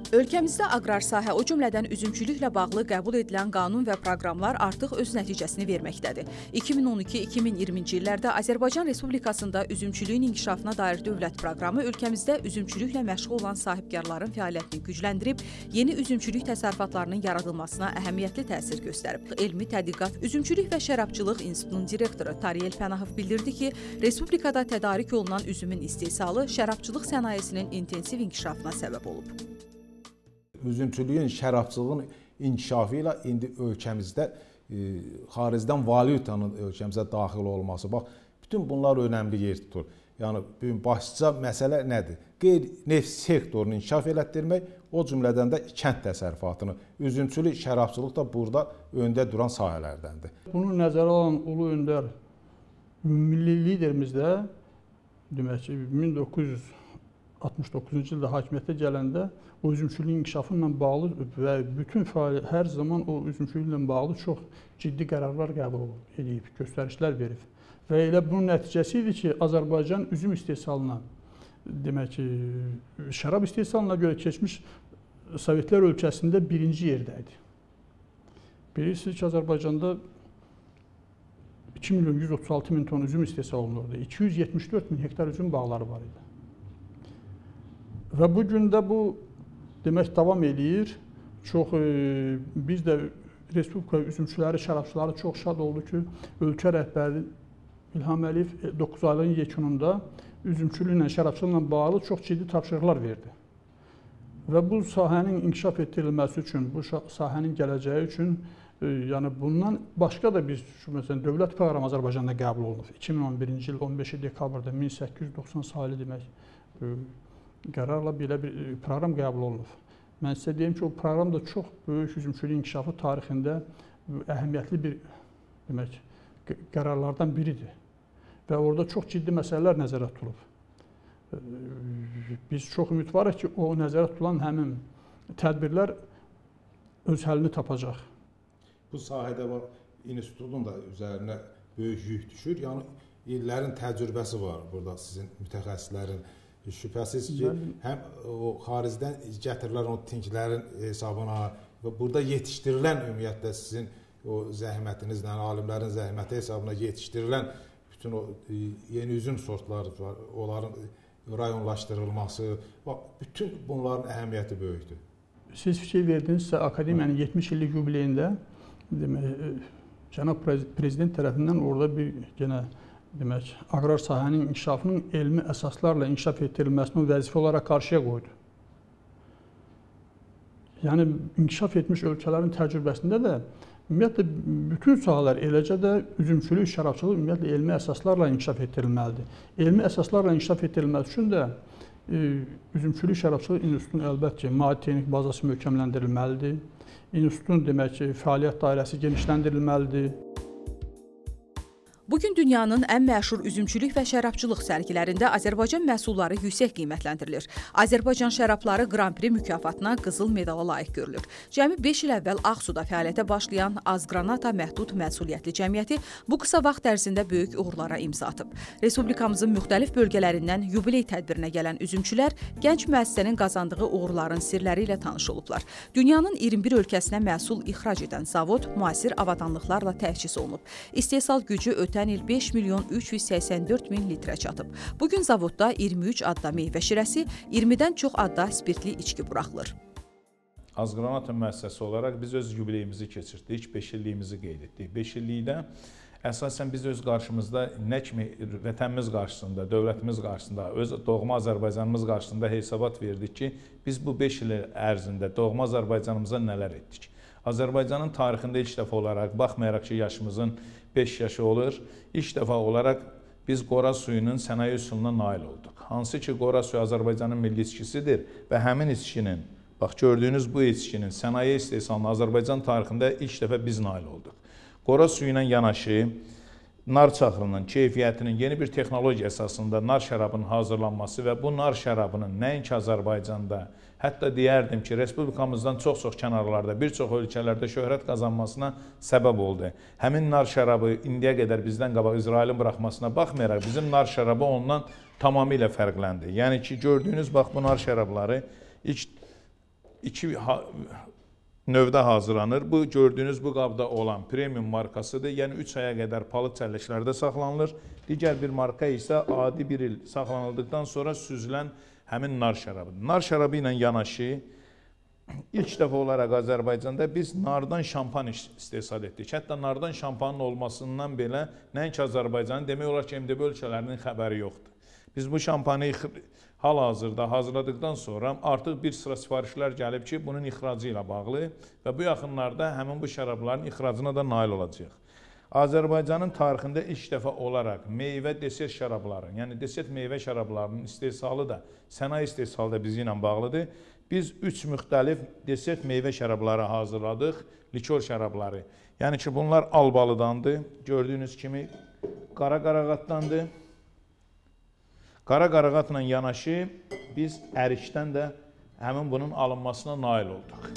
Ölkəmizdə aqrar sahə, o cümlədən üzümçülüklə bağlı qəbul edilən qanun və proqramlar artıq öz nəticəsini verməkdədir. 2012-2020-ci illərdə Azərbaycan Respublikasında üzümçülüyün inkişafına dair dövlət proqramı ölkəmizdə üzümçülüklə məşğul olan sahibkarların fəaliyyətini gücləndirib, yeni üzümçülük təsərrüfatlarının yaradılmasına əhəmiyyətli təsir göstərib. Elmi Tədqiqat, Üzümçülük və Şərabçılıq İnstitutunun direktoru Tariyel Pənahov bildirdi ki, Respublikada tədarik olunan üzümün istehsalı şərabçılıq sənayesinin intensiv inkişafına səbəb olub. Üzümçülüyün, şərabçılığın inkişafı ilə indi ölkəmizdə xaricdən valyutanın ölkəmizə daxil olması, bax, bütün bunlar önəmli yer tutur. Yəni, başlıca məsələ nədir? Qeyri-neft sektorunu inkişaf elətdirmək, o cümlədən də kənd təsərrüfatını. Üzümçülük, şərabçılıq da burada öndə duran sahələrdəndir. Bunu nəzərə alan ulu öndər milli liderimiz də, demək ki, 1969-cu ildə hakimiyyətə gələndə o üzümçülüyün inkişafı ilə bağlı və bütün hər zaman o üzümçülüklə bağlı çox ciddi qərarlar qəbul edib, göstərişlər verib. Və elə bunun nəticəsi idi ki, Azərbaycan üzüm istehsalına, demək ki, şərab istehsalına görə keçmiş Sovetlər ölkəsində birinci yerdə idi. Bilirsiniz ki, Azərbaycanda 2.136.000 ton üzüm istehsal olunurdu. 274.000 hektar üzüm bağları var idi. Və bu gün də bu demək davam edir. Biz də Respublika üzümçüləri, şərabçıları çox şad oldu ki, ölkə rəhbəri İlham Əliyev 9 aylığın yekununda üzümçülüklə, şərabçılıqla bağlı çox ciddi tapşırıqlar verdi. Və bu sahənin inkişaf etdirilməsi üçün, bu sahənin gələcəyi üçün, yəni bundan başqa da biz, məsələn, dövlət proqramı Azərbaycanda qəbul olunub. 2011-ci il 15 dekabrda 1890 sayılı demək qərarla belə bir proqram qəbul olunub. Mən sizə deyim ki, o proqram da çox böyük üzümçülük inkişafı tarixində əhəmiyyətli bir demək, qərarlardan biridir. Və orada çox ciddi məsələlər nəzərə tutulub. Biz çox ümidvarıq ki, o nəzərə tutulan həmin tədbirlər öz həllini tapacaq. Bu sahədə institutun da üzərinə böyük yük düşür. Yəni, illərin təcrübəsi var burada sizin mütəxəssislərin. Şübhəsiz ki, həm o xaricdən gətirilən o tinklərin hesabına və burada yetişdirilən ümumiyyətlə sizin o zəhmətinizlə, alimlərin zəhməti hesabına yetişdirilən bütün o yeni üzüm sortları var, onların rayonlaşdırılması, bütün bunların əhəmiyyəti böyükdür. Siz fikir verdinizsə, Akademiyanın 70 illik yubileyində Cənab Prezident tərəfindən orada bir genə demək, aqrar sahənin inkişafının elmi əsaslarla inkişaf etdirilməsini vəzifə olaraq qarşıya qoydu. Yəni, inkişaf etmiş ölkələrin təcrübəsində də ümumiyyətlə bütün sahələr, eləcə də üzümçülük, şərabçılıq ümumiyyətlə elmi əsaslarla inkişaf etdirilməlidir. Elmi əsaslarla inkişaf etdirilməsi üçün də Üzümçülük, Şərabçılıq İnstitutunun əlbəttə ki, maddi texnik bazası möhkəmləndirilməlidir. İnstitutun demək ki, fəaliyyət dairəsi genişləndirilməlidir. Bugün dünyanın ən məşhur üzümçülük və şərabçılıq sərgilərində Azərbaycan məhsulları yüksək qiymətləndirilir. Azərbaycan şərabları Qran Pri mükafatına qızıl medala layiq görülür. Cəmi 5 il əvvəl Ağsuda fəaliyyətə başlayan Azgranata Məhdud Məsuliyyətli Cəmiyyəti bu qısa vaxt ərzində böyük uğurlara imza atıb. Respublikamızın müxtəlif bölgələrindən yubiley tədbirinə gələn üzümçülər gənc müəssisənin qazandığı uğurların sirləri ilə tanış olublar. Dünyanın 21 ölkəsinə məhsul ixrac edən zavod müasir avadanlıqlarla təchiz olunub. İstehsal gücü ötən il 5 milyon 384 min litrə çatıb. Bugün zavodda 23 adda meyvə şirəsi, 20-dən çox adda spirtli içki buraxılır. Azgranata müəssisəsi olaraq biz öz yubileyimizi keçirdik, 5 illiyimizi qeyd etdik. 5 illikdə əsasən biz öz qarşımızda nə kimi vətənimiz qarşısında, dövlətimiz qarşısında, öz doğma Azərbaycanımız qarşısında hesabat verdik ki, biz bu 5 il ərzində doğma Azərbaycanımıza nələr etdik. Azərbaycanın tarixində ilk dəfə olaraq, baxmayaraq ki, yaşımızın 5 yaşı olur, ilk dəfə olaraq biz qora suyunun sənaye üsuluna nail olduq. Hansı ki, qora suyu Azərbaycanın milli içkisidir və həmin içkinin, bax gördüyünüz bu içkinin sənaye istehsalına Azərbaycan tarixində ilk dəfə biz nail olduq. Qora suyu ilə yanaşı, nar çaxırının keyfiyyətinin yeni bir texnologiya əsasında nar şərabının hazırlanması və bu nar şərabının nəinki Azərbaycanda, hətta deyərdim ki, Respublikamızdan çox-çox kənarlarda, bir çox ölkələrdə şöhrət qazanmasına səbəb oldu. Həmin nar şərabı indiyə qədər bizdən qabaq İsrailin buraxmasına baxmayaraq, bizim nar şərabı ondan tamamilə fərqləndi. Yəni ki, gördüyünüz bax bu nar şərabları ilk iki növdə hazırlanır. Bu gördüyünüz bu qabda olan premium markasıdır. Yəni 3 aya qədər palıd çəlləklərdə saxlanılır. Digər bir marka isə adi 1 il saxlanıldıqdan sonra süzülən həmin nar şərabıdır. Nar şərabı ilə yanaşı ilk dəfə olaraq Azərbaycanda biz nardan şampan istehsal etdik. Hətta nardan şampanın olmasından belə nəinki Azərbaycanın, demək olar ki, MDB ölkələrinin xəbəri yoxdur. Biz bu şampanı hal-hazırda hazırladıqdan sonra artıq bir sıra sifarişlər gəlib ki, bunun ixracı ilə bağlı və bu yaxınlarda həmin bu şərabların ixracına da nail olacaq. Azərbaycanın tarixində ilk dəfə olaraq meyvə desert şərabları, yəni desert meyvə şərablarının istehsalı da, sənaye istehsalı da bizi ilə bağlıdır. Biz 3 müxtəlif desert meyvə şərabları hazırladıq, likör şərabları. Yəni ki, bunlar albalıdandır, gördüyünüz kimi qara qarağatdandır. Qara qarağatla yanaşı biz ərikdən də həmin bunun alınmasına nail olduq.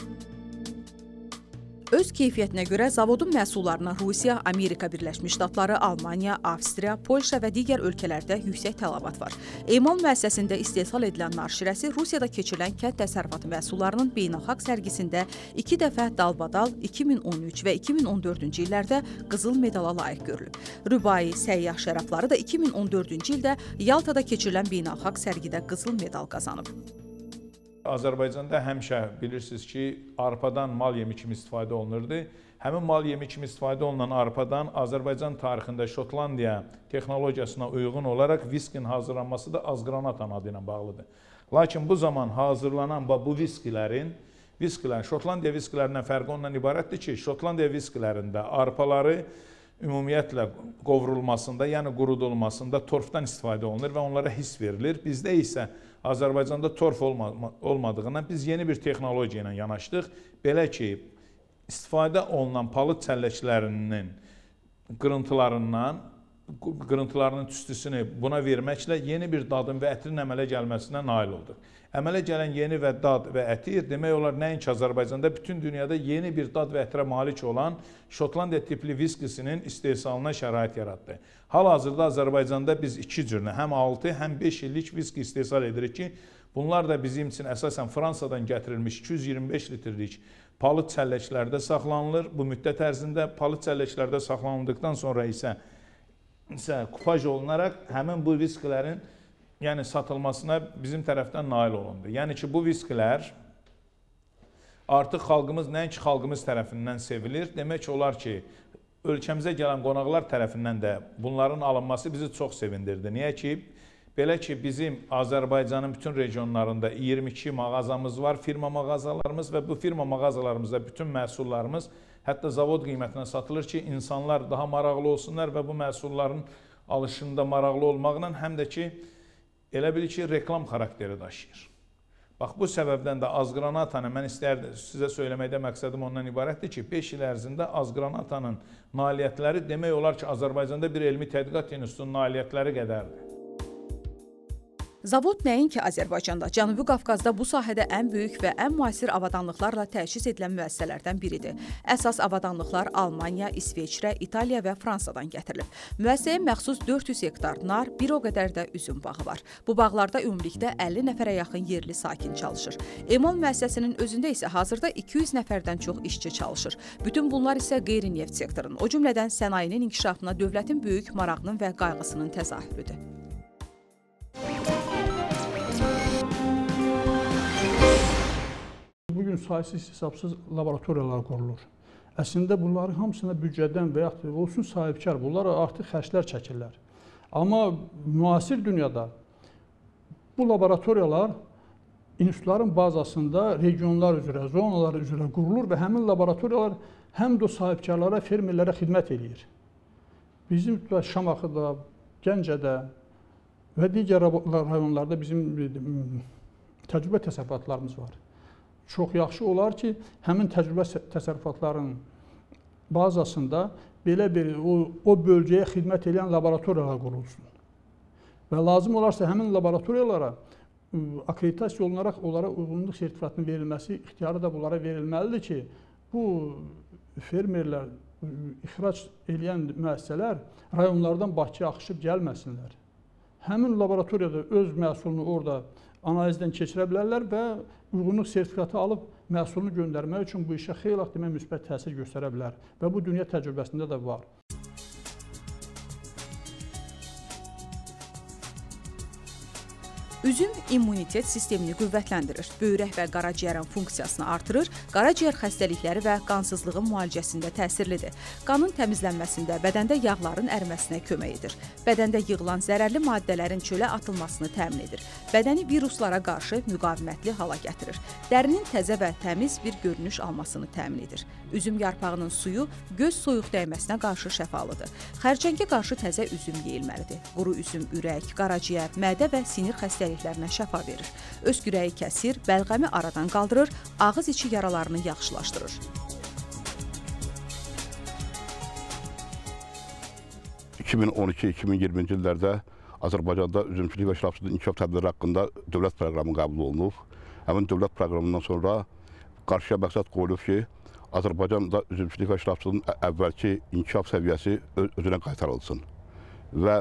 Öz keyfiyyətinə görə zavodun məhsullarına Rusiya, Amerika Birləşmiş Ştatları, Almaniya, Avstriya, Polşa və digər ölkələrdə yüksək tələbat var. Emal müəssisəsində istehsal edilən nar şirəsi Rusiyada keçirilən kənd təsərrüfatı məhsullarının beynəlxalq sərgisində 2 dəfə dalbadal 2013 və 2014-cü illərdə qızıl medala layiq görülüb. Rübai, səyyah şərabları da 2014-cü ildə Yaltada keçirilən beynəlxalq sərgidə qızıl medal qazanıb. Azərbaycanda həmişə bilirsiniz ki, arpadan mal yemi kimi istifadə olunurdu. Həmin mal yemi kimi istifadə olunan arpadan Azərbaycan tarixində Şotlandiya texnologiyasına uyğun olaraq viskinin hazırlanması da azgranatan adı ilə bağlıdır. Lakin bu zaman hazırlanan bu viskilərin Şotlandiya viskilərindən fərqi ondan ibarətdir ki, Şotlandiya viskilərində arpaları ümumiyyətlə qovrulmasında, yəni qurudulmasında torfdan istifadə olunur və onlara hiss verilir. Bizdə isə Azərbaycanda torf olmadığından biz yeni bir texnologiya ilə yanaşdıq. Belə ki, istifadə olunan palıd çəlləklərinin qırıntılarının tüstüsünü buna verməklə yeni bir dadın və ətrin əmələ gəlməsinə nail olduq. Əmələ gələn yeni və dad və ətir demək olar nəinki Azərbaycanda, bütün dünyada yeni bir dad və ətrə malik olan Şotlandiya tipli viskisinin istehsalına şərait yaratdı. Hal-hazırda Azərbaycanda biz 2 cürlə, həm 6, həm 5 illik viski istehsal edirik ki, bunlar da bizim üçün əsasən Fransadan gətirilmiş 225 litrlik palıd çəlləklərdə saxlanılır. Bu müddət ərzində palıd çəlləklərdə saxlanıldıqdan sonra isə kupaj olunaraq həmin bu viskilərin satılmasına bizim tərəfdən nail olundu. Yəni ki, bu viskilər artıq xalqımız, nəinki xalqımız tərəfindən sevilir. Demək olar ki, ölkəmizə gələn qonaqlar tərəfindən də bunların alınması bizi çox sevindirdi. Niyə ki, belə ki, bizim Azərbaycanın bütün regionlarında 22 mağazamız var, firma mağazalarımız və bu firma mağazalarımızda bütün məhsullarımız hətta zavod qiymətinə satılır ki, insanlar daha maraqlı olsunlar və bu məhsulların alışında maraqlı olmaqla həm də ki, elə bil ki, reklam xarakteri daşıyır. Bax, bu səbəbdən də azqranatanı mən istərdim sizə söyləməkdə məqsədim ondan ibarətdir ki, 5 il ərzində azqranatanın nailiyyətləri demək olar ki, Azərbaycanda bir elmi tədqiqat institutunun nailiyyətləri qədərdir. Zavod nəinki Azərbaycanda, Cənubi Qafqazda bu sahədə ən böyük və ən müasir avadanlıqlarla təchiz edilən müəssisələrdən biridir. Əsas avadanlıqlar Almaniya, İsveçrə, İtaliya və Fransadan gətirilib. Müəssisəyə məxsus 400 hektar nar, bir o qədər də üzüm bağı var. Bu bağlarda ümumilikdə 50 nəfərə yaxın yerli sakin çalışır. Emal müəssisəsinin özündə isə hazırda 200 nəfərdən çox işçi çalışır. Bütün bunlar isə qeyri-neft sektorunun, o cümlədən sənayenin inkişafına dövlətin böyük marağının və qayğısının təzahürüdür. Bugün saysız-hesabsız laboratoriyalar qurulur. Əslində bunların hamısına büdcədən və yaxud olsun sahibkar, bunlar artıq xərclər çəkirlər. Amma müasir dünyada bu laboratoriyalar institutların bazasında regionlar üzrə, zonalar üzrə qurulur və həmin laboratoriyalar həm də sahibkarlara, fermerlərə xidmət edir. Bizim Şamaxıda, Gəncədə və digər rayonlarda bizim təcrübə təsərrüfatlarımız var. Çox yaxşı olar ki, həmin təcrübə təsərrüfatların bazasında belə bir o bölgəyə xidmət edən laboratoriyalar qurulsun. Və lazım olarsa həmin laboratoriyalara akreditasiya olunaraq onlara uyğunluq sertifikatının verilməsi ixtiyarı da bunlara verilməlidir ki, bu fermerlər, ixrac edən müəssisələr rayonlardan Bakıya axışıb gəlməsinlər. Həmin laboratoriyada öz məhsulunu orada analizdən keçirə bilərlər və uyğunluq sertifikatı alıb məhsulunu göndərmək üçün bu işə xeyli demək müsbət təsir göstərə bilər və bu dünya təcrübəsində də var. Üzüm immunitet sistemini qüvvətləndirir, böyrək və qaraciyərin funksiyasını artırır, qaraciyər xəstəlikləri və qansızlığın müalicəsində təsirlidir. Qanın təmizlənməsində, bədəndə yağların əriməsinə kömək edir. Bədəndə yığılan zərərli maddələrin çölə atılmasını təmin edir. Bədəni viruslara qarşı müqavimətli hala gətirir. Dərinin təzə və təmiz bir görünüş almasını təmin edir. Üzüm yarpağının suyu göz soyuq dəyməsinə qarşı şəfalıdır. Xərçəngə qarşı təzə üzüm yeyilməlidir. Quru üzüm ürək, qaraciyər, mədə və sinir xəstəliklərinə şəfa verir. Öskürəyi kəsir, bəlğəmi aradan qaldırır, ağız içi yaralarını yaxşılaşdırır. (2012-2020-ci illərdə Azərbaycanda üzümçülük və şərabçılıq inkişaf tədbirləri haqqında dövlət proqramı qəbul olunub. Həmin dövlət proqramından sonra qarşıya məqsəd qoyulub ki, Azərbaycanda üzümçülük və şərabçılığın əvvəlki inkişaf səviyyəsi özünə qaytarılsın. Və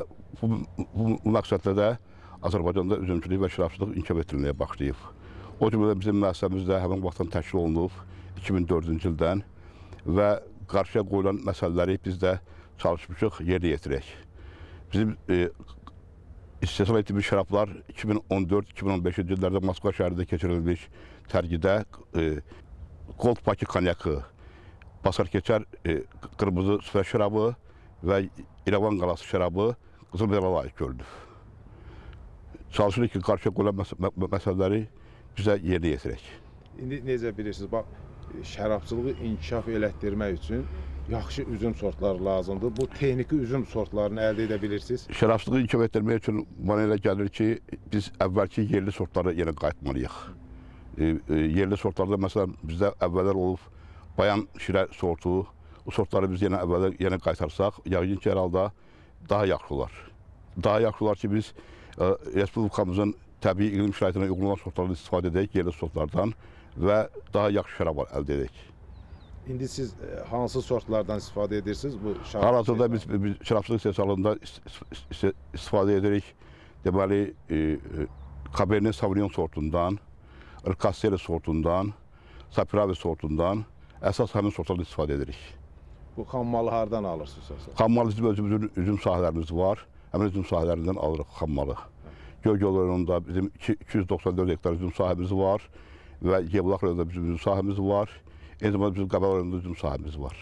bu məqsədlə də Azərbaycanda üzümçülük və şərabçılıq inkişaf etdirilməyə başlayıb. O cümlədən bizim müəssisəmiz də həmin vaxtdan təşkil olunub 2004-cü ildən və qarşıya qoyulan məsələləri biz də çalışmışıq yerinə yetirək. Bizim istehsal etdiyimiz şərablar 2014-2015-ci illərdə Moskva şəhərində keçirilmiş tərgidə Gold Paki konyakı, Basarkeçər qırmızı süfrə şərabı və İrəvan qalası şərabı qızıl medala layiq görülür. Çalışırıq ki, qarşıya qoyulan məsələləri bizə yerinə yetirək. İndi necə bilirsiniz, bax, şərabçılığı inkişaf elətdirmək üçün yaxşı üzüm sortları lazımdır. Bu texniki üzüm sortlarını əldə edə bilirsiniz. Şərabçılığı inkişaf etdirmək üçün bana elə gəlir ki, biz əvvəlki yerli sortları yenə qayıtmalıyıq. Yerli sortlarda məsələn bizdə əvvəllər olub bayan şirə sortu, o sortları biz yenə qaytarsaq, yəqin ki, herhalda daha yaxşı olar. Daha yaxşı olar ki, biz Respublikamızın təbii iqlim şəraitinə uyğun olan sortlardan istifadə edək, yerli sortlardan və daha yaxşı şərab əldə edək. İndi siz hansı sortlardan istifadə edirsiniz bu şərab? Hal-hazırda biz şərabçılıq istehsalında istifadə edirik. Deməli, Cabernet Sauvignon sortundan, Ricasserie sortundan, Sapirave sortundan əsas həmin sortlardan istifadə edirik. Bu xammalı hardan alırsınız? Xammalı bizim özümüzün üzüm sahələrimiz var. Həmin üzüm sahələrindən alırıq xammalı. Göygöl rayonunda bizim 294 hektar üzüm sahəmiz var və Yevlax rayonunda bizim üzüm sahəmiz var. Eyni zamanda bizim Qəbələ rayonunda üzüm sahəmiz var.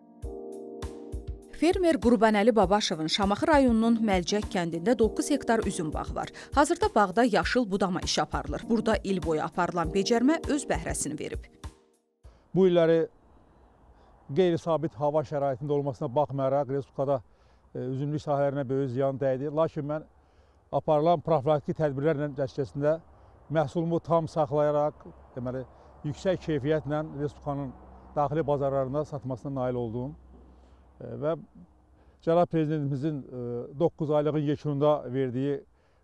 Fermer Qurbanəli Babaşovun Şamaxı rayonunun Məlcək kəndində 9 hektar üzüm bağı var. Hazırda bağda yaşıl budama işi aparılır. Burada il boyu aparılan becərmə öz bəhrəsini verib. Bu illəri qeyri-sabit hava şəraitində olmasına baxmayaraq, Respublikada üzümlük sahələrinə böyük ziyan dəydi. Lakin mən aparılan profilaktik tədbirlərlə nəticəsində məhsulumu tam saxlayaraq, deməli, yüksək keyfiyyətlə Respublikanın daxili bazarlarında satmasına nail oldum. Və Cənab Prezidentimizin 9 aylığın yekununda verdiyi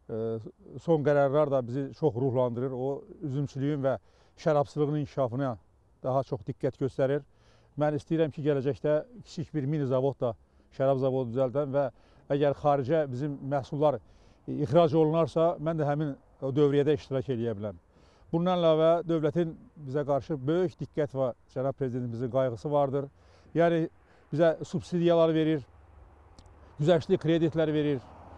son qərarlar da bizi çox ruhlandırır. O, üzümçülüyün və şərabçılığın inkişafına daha çox diqqət göstərir. Mən istəyirəm ki, gələcəkdə kiçik bir mini zavod da, şərab zavodu düzəldən və əgər xaricə bizim məhsullar ixrac olunarsa, mən də həmin o dövriyyədə iştirak edə biləm. Bundan əlavə, dövlətin bizə qarşı böyük diqqət və Cənab Prezidentimizin qayğısı vardır. Yəni, bizə subsidiyalar verir, güzəştli kreditlər verir,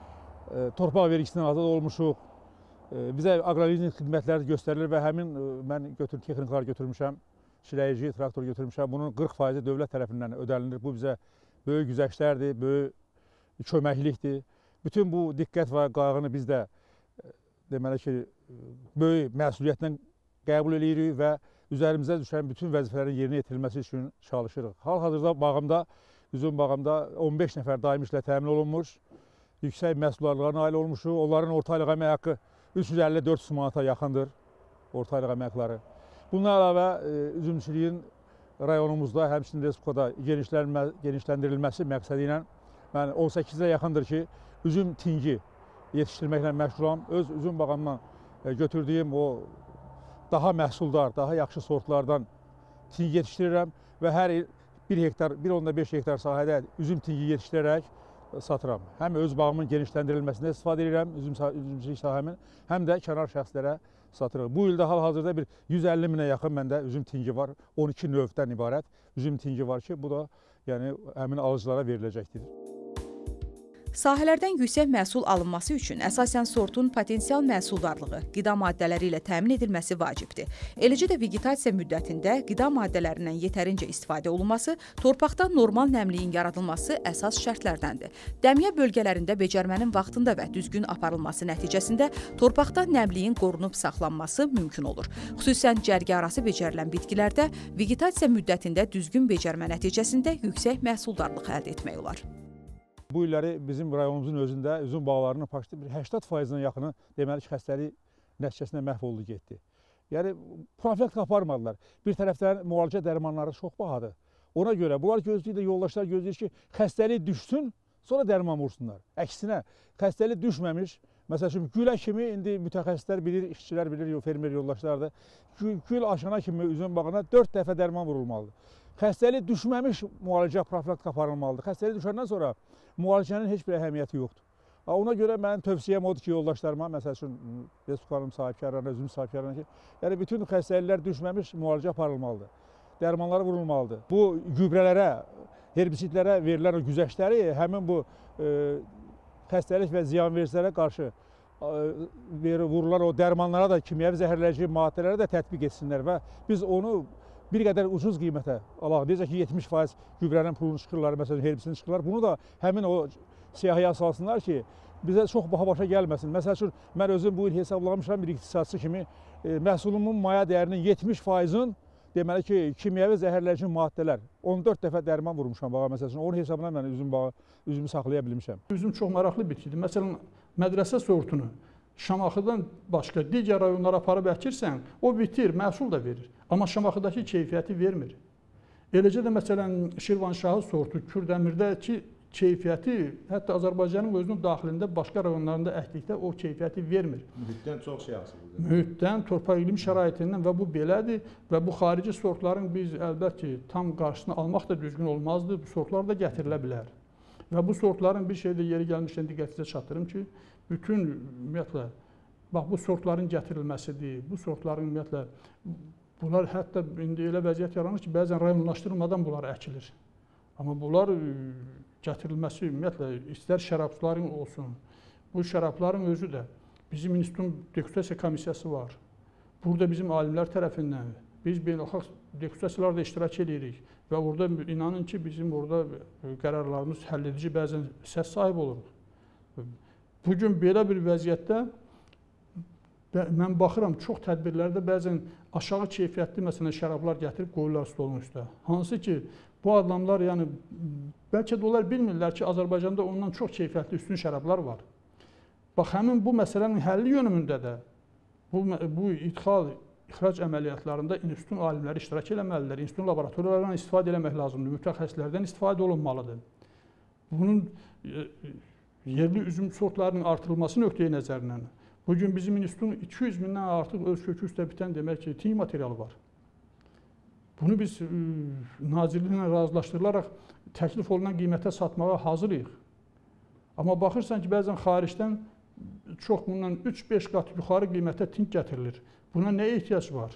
torpaq vergisindən azad olmuşuq, bizə aqrolizing xidmətləri göstərilir və həmin mən texnikalar götürmüşəm, şiləyici, traktor götürmüşəm, bunun 40% dövlət tərəfindən ödənilir. Bu bizə böyük güzəştlərdir, böyük köməklikdir. Bütün bu diqqət və qayğını biz də deməli ki, böyük məsuliyyətlə qəbul edirik və üzərimizə düşən bütün vəzifələrin yerinə yetirilməsi üçün çalışırıq. Hal-hazırda bağımda, üzüm bağımda 15 nəfər daimi işlə təmin olunmuş, yüksək məhsullarlığa nail olmuşuq. Onların orta aylıq əmək haqqı 350-400 manata yaxındır, orta aylıq əmək haqqları. Bundan əlavə, üzümçülüyün rayonumuzda, həmçinin Respublikada genişləndirilməsi məqsədi ilə mən 18-ə yaxındır ki, üzüm tingi yetişdirməklə məşğulam. Öz üzüm bağımdan götürdüyüm o daha məhsuldar, daha yaxşı sortlardan tingi yetişdirirəm və hər il 1,5 hektar sahədə üzüm tingi yetişdirərək satıram. Həm öz bağımın genişləndirilməsində istifadə edirəm, üzümçülük sahəmin, həm də kənar şəxslərə satırıq. Bu ildə hal-hazırda bir 150 minə yaxın məndə üzüm tingi var, 12 növdən ibarət üzüm tingi var ki, bu da yəni həmin alıcılara veriləcəkdir. Sahələrdən yüksək məhsul alınması üçün əsasən sortun potensial məhsuldarlığı, qida maddələri ilə təmin edilməsi vacibdir. Eləcə də vegetasiya müddətində qida maddələrindən yetərincə istifadə olunması, torpaqda normal nəmliyin yaradılması əsas şərtlərdəndir. Dəmiyə bölgələrində becərmənin vaxtında və düzgün aparılması nəticəsində torpaqda nəmliyin qorunub saxlanması mümkün olur. Xüsusən cərgə arası becərilən bitkilərdə vegetasiya müddətində düzgün becərmə nəticəsində yüksək məhsuldarlıq əldə etmək olar. Bu illəri bizim rayonumuzun özündə üzüm bağlarının faktik 80%-dən yaxını deməli ki, xəstəlik nəticəsində məhv oldu getdi. Yəni, profilaktika aparmadılar. Bir tərəfdən müalicə dərmanları çox bahadır. Ona görə bunlar gözləyir, yoldaşlar gözləyir ki, xəstəlik düşsün, sonra dərman vursunlar. Əksinə, xəstəlik düşməmiş, məsəl üçün gülə kimi indi mütəxəssislər bilir, işçilər bilir, fermer yoldaşlar da, gül aşana kimi üzüm bağına 4 dəfə dərman vurulmalıdır. Xəstəlik düşməmiş müalicə profilaktika aparılmalıdır. Xəstəlik düşəndən sonra müalicənin heç bir əhəmiyyəti yoxdur. Ona görə mənim tövsiyəm odur ki, yoldaşlarıma, məsəl üçün Respublikanın sahibkarlarına, üzüm sahibkarlarına ki, yəni bütün xəstəliklər düşməmiş müalicə aparılmalıdır. Dərmanlar vurulmalıdır. Bu gübrələrə, herbisidlərə verilən o güzəştləri həmin bu xəstəlik və ziyanvericilərə qarşı vurulan o dərmanlara da, kimyəvi zəhərləyici maddələrə də tətbiq etsinlər və biz onu bir qədər ucuz qiymətə alaq. Necə ki, 70% gübrənin pulunu çıxırlar, məsələn, herbisidini çıxırlar. Bunu da həmin o siyahıya salsınlar ki, bizə çox baha başa gəlməsin. Məsəl üçün, mən özüm bu il hesablamışam bir iqtisadçı kimi, məhsulumun maya dəyərinin 70%-ın deməli ki, kimyəvi zəhərləyici maddələr. 14 dəfə dərman vurmuşam bağa, məsəl üçün. Onun hesabına mən üzümü saxlaya bilmişəm. Üzüm çox maraqlı bitkidir. Məsələn, mədrəsə sortunu Şamaxıdan başqa digər rayonlara aparıb əkirsən, o bitir, məhsul da verir. Amma Şamaxıdakı keyfiyyəti vermir. Eləcə də məsələn Şirvanşahı sortu Kürdəmirdəki keyfiyyəti hətta Azərbaycanın özünün daxilində başqa rayonlarında əkdikdə o keyfiyyəti vermir. Mühitdən çox şey asılıdır. Mühitdən, torpaq iqlim şəraitindən və bu belədir və bu xarici sortların biz əlbət ki, tam qarşısını almaq da düzgün olmazdı. Bu sortlar da gətirilə bilər. Və bu sortların bir şeydə yeri gəlmişdən diqqətinizə çatdırım ki, bütün ümumiyyətlə, bax bu sortların gətirilməsidir, bu sortların ümumiyyətlə, bunlar hətta indi elə vəziyyət yaranır ki, bəzən rayonlaşdırılmadan bunlar əkilir. Amma bunlar gətirilməsi ümumiyyətlə, istər şərabçıların olsun, bu şərabların özü də bizim institutun degustasiya komissiyası var. Burada bizim alimlər tərəfindən biz beynəlxalq degustasiyalarda iştirak edirik və orada inanın ki, bizim orada qərarlarımız həll edici bəzən səs sahibi oluruq. Bugün belə bir vəziyyətdə mən baxıram, çox tədbirlərdə bəzən aşağı keyfiyyətli məsələn şərablar gətirib qoyurlar stolun üstə. Hansı ki, bu adamlar yəni bəlkə də onlar bilmirlər ki, Azərbaycanda ondan çox keyfiyyətli üstün şərablar var. Bax, həmin bu məsələnin həlli yönümündə də bu ixrac əməliyyatlarında institutun alimləri iştirak eləməlidirlər, institutun laboratoriyalarından istifadə eləmək lazımdır, mütəxəssislərdən istifadə olunmalıdır. Bunun yerli üzüm sortlarının artırılması nöqteyi nəzərindən bugün bizim institutun 200 mindən artıq öz kökü üstə bitən demək ki, ting materialı var. Bunu biz nazirliklə razılaşdırılaraq təklif olunan qiymətə satmağa hazırıq. Amma baxırsan ki, bəzən xaricdən çox bundan 3-5 qat yuxarı qiymətə ting gətirilir. Buna nə ehtiyac var?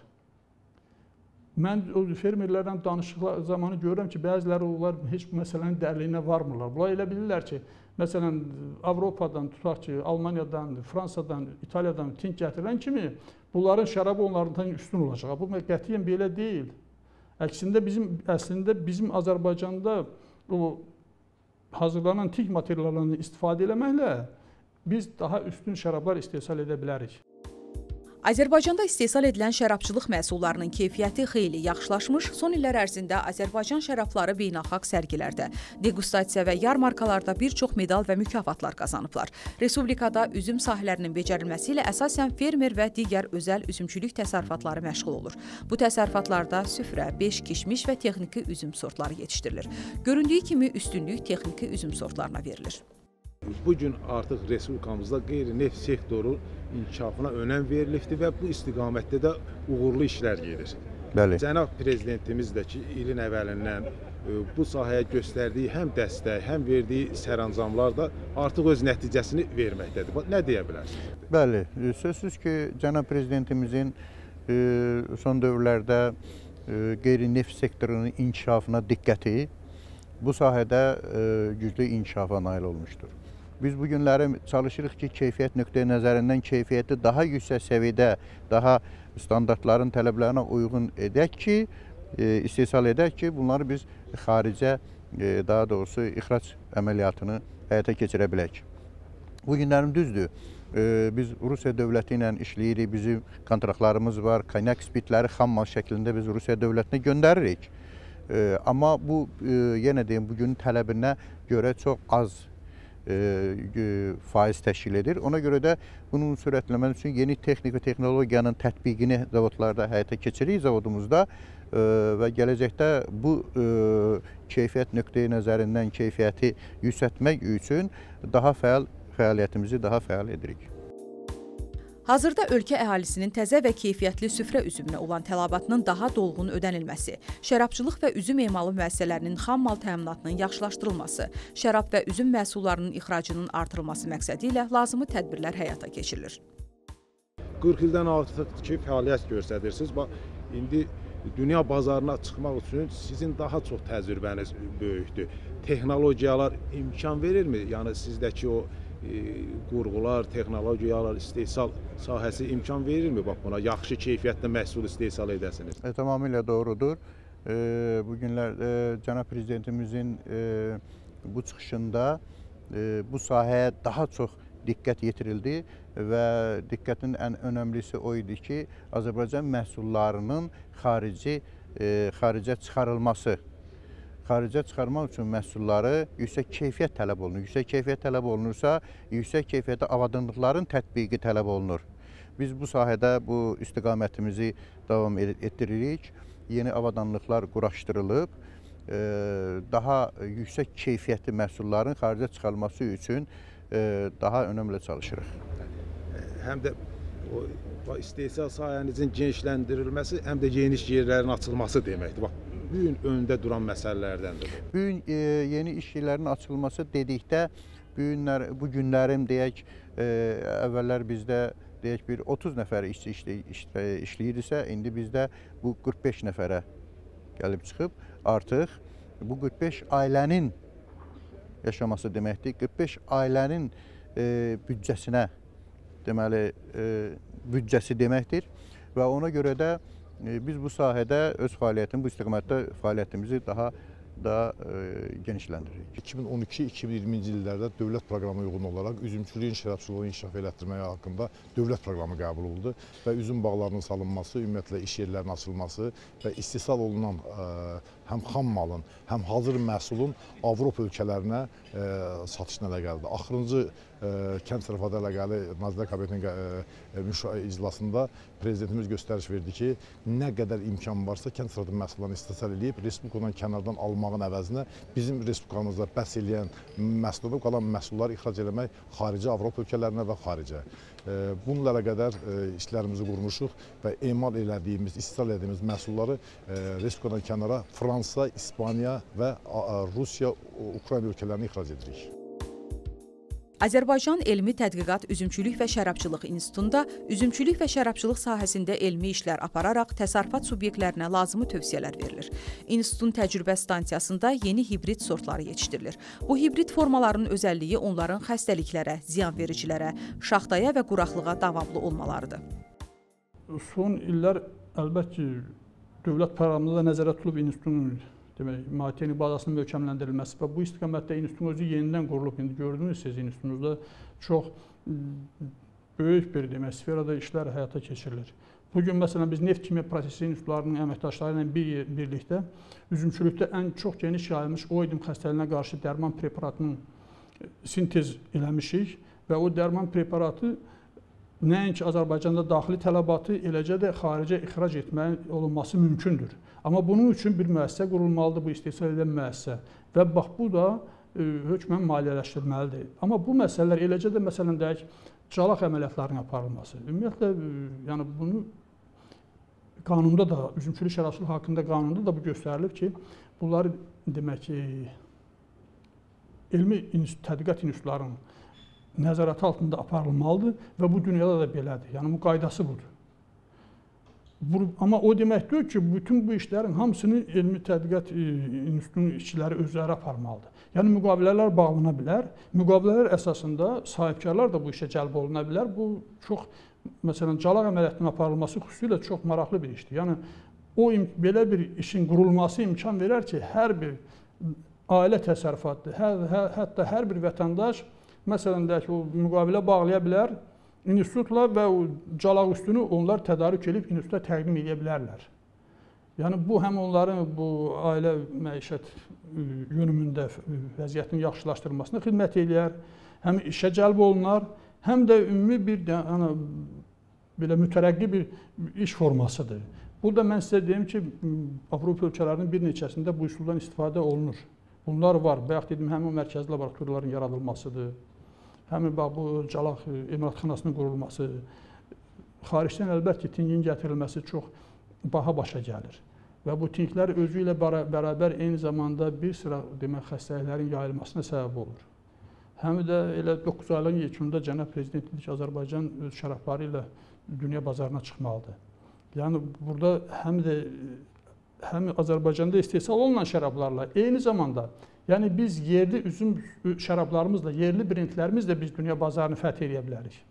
Mən o fermerlərlə danışıqlar zamanı görürəm ki, bəziləri onlar heç bu məsələnin dərliyinə varmırlar. Bunlar elə bilirlər ki, məsələn, Avropadan, tutaq ki, Almaniyadan, Fransadan, İtaliyadan ting gətirilən kimi bunların şərabı onlardan üstün olacaq. Bu qətiyyən belə deyil. Əksində bizim Azərbaycanda o hazırlanan ting materiallarını istifadə eləməklə biz daha üstün şərablar istehsal edə bilərik. Azərbaycanda istehsal edilən şərabçılıq məhsullarının keyfiyyəti xeyli yaxşılaşmış, son illər ərzində Azərbaycan şərabları beynəlxalq sərgilərdə, degustasiya və yarmarkalarda bir çox medal və mükafatlar qazanıblar. Respublikada üzüm sahələrinin becərilməsi ilə əsasən fermer və digər özəl üzümçülük təsərrüfatları məşğul olur. Bu təsərrüfatlarda süfrə, beş, kişmiş və texniki üzüm sortları yetişdirilir. Göründüyü kimi üstünlük texniki üzüm sortlarına verilir. Bugün artıq Respublikamızda qeyri-neft sektoru inkişafına önəm verilibdir və bu istiqamətdə də uğurlu işlər gedir. Bəli. Cənab Prezidentimiz də ki, ilin əvvəlindən bu sahəyə göstərdiyi həm dəstək, həm verdiyi sərəncamlar da artıq öz nəticəsini verməkdədir. Nə deyə bilərsiniz? Bəli, sözsüz ki, cənab prezidentimizin son dövrlərdə qeyri-neft sektorunun inkişafına diqqəti bu sahədə güclü inkişafa nail olmuşdur. Biz bu günləri çalışırıq ki, keyfiyyət nöqteyi nəzərindən keyfiyyəti daha yüksək səviyyədə, daha standartların tələblərinə uyğun edək ki, istehsal edək ki, bunları biz xaricə, daha doğrusu ixrac əməliyyatını həyata keçirə bilək. Bu günlərim düzdür. Biz Rusiya dövləti ilə işləyirik, bizim kontraktlarımız var, konyak spirtləri xammal şəklində biz Rusiya dövlətinə göndəririk. Amma bu, yenə deyim, bugünün tələbinə görə çox az faiz təşkil edir. Ona görə də bunun sürətləməsi üçün yeni texnik və texnologiyanın tətbiqini zavodlarda həyata keçiririk zavodumuzda və gələcəkdə bu keyfiyyət nöqteyi nəzərindən keyfiyyəti yüksəltmək üçün daha fəaliyyətimizi daha fəal edirik. Hazırda ölkə əhalisinin təzə və keyfiyyətli süfrə üzümünə olan tələbatının daha dolğun ödənilməsi, şərabçılıq və üzüm emalı müəssisələrinin xam mal təminatının yaxşılaşdırılması, şərab və üzüm məhsullarının ixracının artırılması məqsədi ilə lazımi tədbirlər həyata keçirilir. 40 ildən artıq ki, fəaliyyət göstərirsiniz. İndi dünya bazarına çıxmaq üçün sizin daha çox təcrübəniz böyükdür. Texnologiyalar imkan verirmi? Yəni sizdəki o qurğular, texnologiyalar, istehsal sahəsi imkan verirmi? Bax buna yaxşı keyfiyyətli məhsul istehsal edəsiniz. Tamamilə doğrudur. Bu günlər cənab prezidentimizin bu çıxışında bu sahəyə daha çox diqqət yetirildi və diqqətin ən önəmlisi o idi ki, Azərbaycan məhsullarının xaricə çıxarılması. Xaricə çıxarmaq üçün məhsulları yüksək keyfiyyət tələb olunur. Yüksək keyfiyyət tələb olunursa, yüksək keyfiyyətli avadanlıqların tətbiqi tələb olunur. Biz bu sahədə bu istiqamətimizi davam etdiririk. Yeni avadanlıqlar quraşdırılıb, daha yüksək keyfiyyətli məhsulların xaricə çıxarılması üçün daha önəmlə çalışırıq. Həm də o istehsal sahənizin genişləndirilməsi, həm də geniş yerlərin açılması deməkdir. Bax, bu gün öndə duran məsələlərdəndir. Bu gün yeni iş yerlərinin açılması dedikdə, bu günlərim deyək, əvvəllər bizdə deyək bir 30 nəfər işçi işləyirsə, indi bizdə bu 45 nəfərə gəlib çıxıb. Artıq bu 45 ailənin yaşaması deməkdir. 45 ailənin büdcəsinə, deməli, büdcəsi deməkdir və ona görə də biz bu sahədə öz fəaliyyətimizi, bu istiqamətdə fəaliyyətimizi daha da genişləndiririk. 2012-2020-ci illərdə dövlət proqramı uyğun olaraq üzümçülüyün, şərabçılığın inkişaf elətdirməyi haqqında dövlət proqramı qəbul olundu və üzüm bağlarının salınması, ümumiyyətlə iş yerlərinin açılması və istehsal olunan həm xam malın, həm hazır məhsulun Avropa ölkələrinə satışına əlaqəlidir. Axırıncı kənd təsərrüfatı əlaqəli Nazirlər Kabinetinin iclasında prezidentimiz göstəriş verdi ki, nə qədər imkan varsa kənd təsərrüfatı məhsullarını istehsal edib, respublikadan kənardan almağın əvəzinə bizim respublikamızda bəhs eləyən məhsulları, qalan məhsulları ixrac eləmək xarici Avropa ölkələrinə və xaricə. Bununla əlaqədar işlərimizi qurmuşuq və emal elədiyimiz, istehsal etdiyimiz məhsulları respublikadan kənara Fransa, İspaniya və Rusiya, Ukrayna ölkələrinə ixrac edirik. Azərbaycan Elmi Tədqiqat Üzümçülük və Şərabçılıq İnstitutunda üzümçülük və şərabçılıq sahəsində elmi işlər apararaq təsərrüfat subyektlərinə lazımi tövsiyələr verilir. İnstitutun təcrübə stansiyasında yeni hibrid sortları yetişdirilir. Bu hibrid formaların özəlliyi onların xəstəliklərə, ziyanvericilərə, şaxtaya və quraqlığa davamlı olmalarıdır. Son illər əlbəttə ki, dövlət proqramında da nəzərə tutulub institutun maddənin bazasının möhkəmləndirilməsi və bu istiqamətdə institutun özü yenidən qurulub. İndi gördünüz siz, institutunuzda çox böyük bir sferada işlər həyata keçirilir. Bugün məsələn biz neft kimya prosesi institutlarının əməkdaşları ilə birlikdə üzümçülükdə ən çox geniş yayılmış oidium xəstəliyinə qarşı dərman preparatının sintez eləmişik və o dərman preparatı nəinki Azərbaycanda daxili tələbatı, eləcə də xaricə ixrac etməyin olunması mümkündür. Amma bunun üçün bir müəssisə qurulmalıdır, bu istehsal edən müəssisə və bax bu da hökmən maliyyələşdirilməlidir. Amma bu məsələlər eləcə də məsələn deyək, calaq əməliyyatlarının aparılması. Ümumiyyətlə, yəni bunu qanunda da, üzümçülük şərabçılıq haqqında qanunda da bu göstərilib ki, bunları demək ki, elmi tədqiqat institutlarının nəzarəti altında aparılmalıdır və bu dünyada da belədir. Yəni, bu qaydası budur. Amma o demək deyil ki, bütün bu işlərin hamısını elmi tədqiqat institutunun işçiləri özləri aparmalıdır. Yəni, müqavilələr bağlana bilər. Müqavilələr əsasında sahibkarlar da bu işə cəlb oluna bilər. Bu, çox, məsələn, calaq əməliyyatının aparılması xüsusilə çox maraqlı bir işdir. Yəni, belə bir işin qurulması imkan verər ki, hər bir ailə təsərrüfatı, hətta hər bir vətəndaş, məsələn, deyək ki, o müqavilə bağlaya bilər institutla və o calaq üstünü onlar tədarük edib instituta təqdim edə bilərlər. Yəni, bu həm onların bu ailə məişət yönümündə vəziyyətinin yaxşılaşdırılmasına xidmət edir, həm işə cəlb olunar, həm də ümumi bir belə mütərəqqi bir iş formasıdır. Burada mən sizə deyim ki, Avropa ölkələrinin bir neçəsində bu üsuldan istifadə olunur. Bunlar var. Bayaq dedim, həmin o mərkəzi laboratoriyaların yaradılmasıdır. Həmin bu calaq emalatxanasının qurulması, xaricdən əlbəttə tinqin gətirilməsi çox baha başa gəlir. Və bu tinqlər özü ilə bərabər eyni zamanda bir sıra xəstəliklərin yayılmasına səbəb olur. Həm də elə 9 aylığın yekununda Cənab Prezident dedi ki, Azərbaycan öz şərabları ilə dünya bazarına çıxmalıdır. Yəni, burada həm Azərbaycanda istehsal olunan şərablarla, eyni zamanda, yəni biz yerli üzüm şərablarımızla, yerli brendlərimizlə biz dünya bazarını fəth edə bilərik.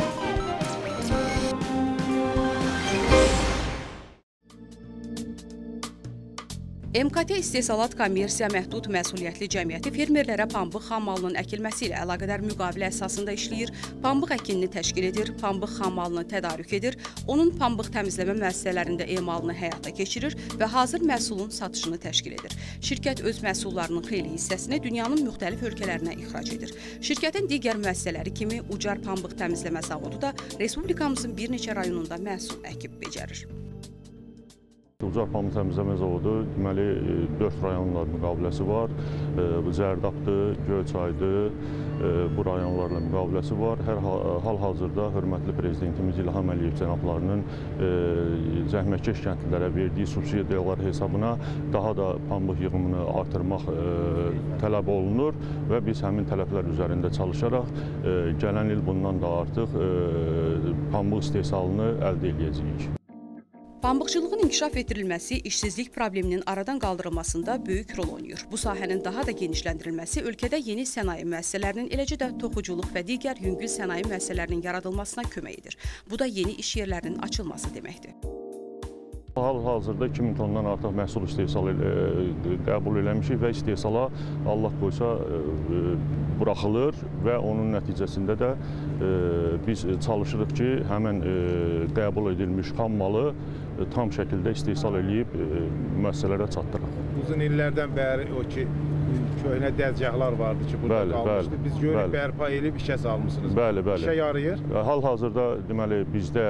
MKT İstehsalat Kommersiya Məhdud Məsuliyyətli Cəmiyyəti fermerlərə pambıq xammalının əkilməsi ilə əlaqədar müqavilə əsasında işləyir, pambıq əkinini təşkil edir, pambıq xammalını tədarük edir, onun pambıq təmizləmə müəssisələrində emalını həyata keçirir və hazır məhsulun satışını təşkil edir. Şirkət öz məhsullarının xeyli hissəsini dünyanın müxtəlif ölkələrinə ixrac edir. Şirkətin digər müəssisələri kimi Ucar Pambıq Təmizləmə Zavodu da Respublikamızın bir neçə rayonunda məhsul əkib becərir. Ucar Pambıq Təmizləmə Zavodu deməli 4 rayonlar müqaviləsi var. Zərdabdır, Göyçaydır, bu rayonlarla müqaviləsi var. Hal-hazırda hörmətli Prezidentimiz İlham Əliyev cənablarının zəhmətkeş kəndlilərə verdiyi subsidiyalar hesabına daha da pambıq yığımını artırmaq tələb olunur və biz həmin tələblər üzərində çalışaraq gələn il bundan da artıq pambıq istehsalını əldə edəcəyik. Pambıqçılığın inkişaf etdirilməsi işsizlik probleminin aradan qaldırılmasında böyük rol oynayır. Bu sahənin daha da genişləndirilməsi ölkədə yeni sənaye müəssisələrinin, eləcə də toxuculuq və digər yüngül sənaye müəssisələrinin yaradılmasına kömək edir. Bu da yeni iş yerlərinin açılması deməkdir. Hal-hazırda 2000 tondan artıq məhsul istehsal qəbul eləmişik və istehsala Allah qoysa buraxılır və onun nəticəsində də biz çalışırıq ki, həmin qəbul edilmiş xam malı tam şəkildə istehsal edib müəssisələrə çatdıraq. Uzun illərdən bəri o ki, köhnə dəzgahlar vardı ki, burada qalmışdı. Biz görüb bərpa edib işə salmışsınız. Bəli. İşə yarayır. Hal-hazırda deməli bizdə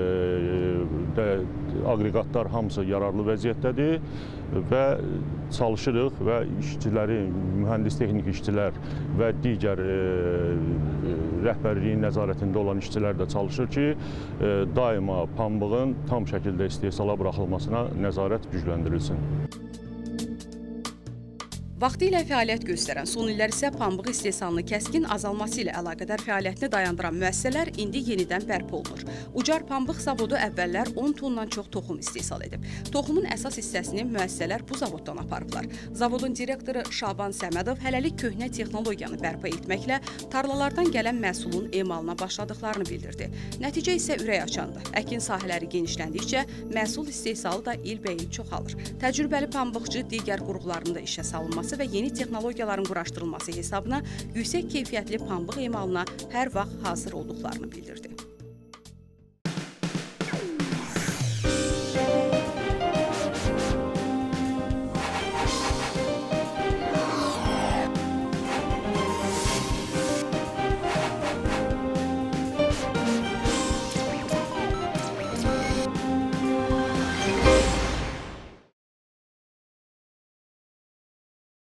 aqreqatlar hamısı yararlı vəziyyətdədir və çalışırıq və işçiləri, mühəndis texnik işçilər və digər rəhbərliyin nəzarətində olan işçilər də çalışır ki, daima pambığın tam şəkildə istehsala buraxılmasına nəzarət gücləndirilsin. Vaxtilə fəaliyyət göstərən, son illər isə pambıq istehsalını kəskin azalması ilə əlaqədar fəaliyyətini dayandıran müəssisələr indi yenidən bərpa olunur. Ucar Pambıq Zavodu əvvəllər 10 tondan çox toxum istehsal edib. Toxumun əsas hissəsini müəssisələr bu zavoddan aparıblar. Zavodun direktoru Şaban Səmədov hələlik köhnə texnologiyanı bərpa etməklə tarlalardan gələn məhsulun emalına başladıqlarını bildirdi. Nəticə isə ürək açandır. Əkin sahələri genişləndikcə məhsul istehsalı da ilbəil çoxalır. Təcrübəli pambıqçı digər qurğularında işə salınması və yeni texnologiyaların quraşdırılması hesabına yüksək keyfiyyətli pambıq emalına hər vaxt hazır olduqlarını bildirdi.